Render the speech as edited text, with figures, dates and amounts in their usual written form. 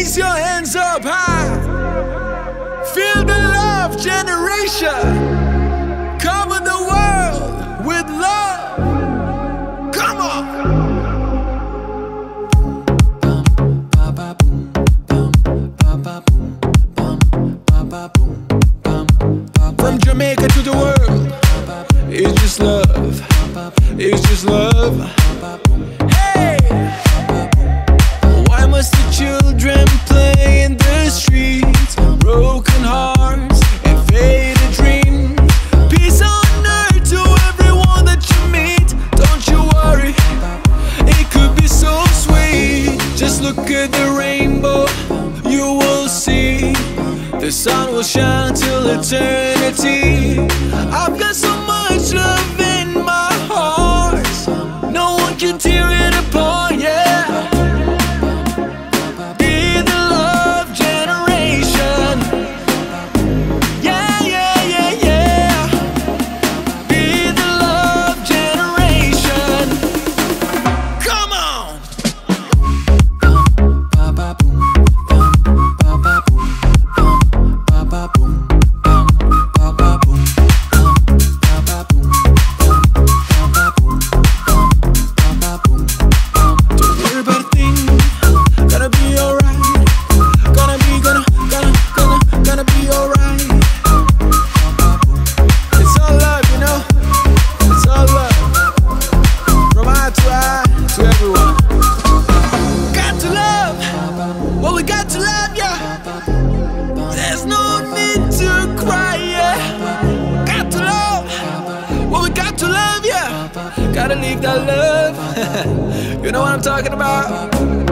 Raise your hands up high. Feel the love generation. Cover the world with love. Come on. From Jamaica to the world, it's just love. It's just love. Hey! Why must the children play in the streets? Broken hearts and faded dreams. Peace on earth to everyone that you meet. Don't you worry, it could be so sweet. Just look at the rainbow, you will see. The sun will shine till eternity. I've got so much love in my heart, no one can tear it apart, yeah. Be the love generation. Yeah, yeah, yeah, yeah. Be the love generation. Come on. There's no need to cry, yeah. Got to love what we got to love, yeah. Gotta leave that love. You know what I'm talking about?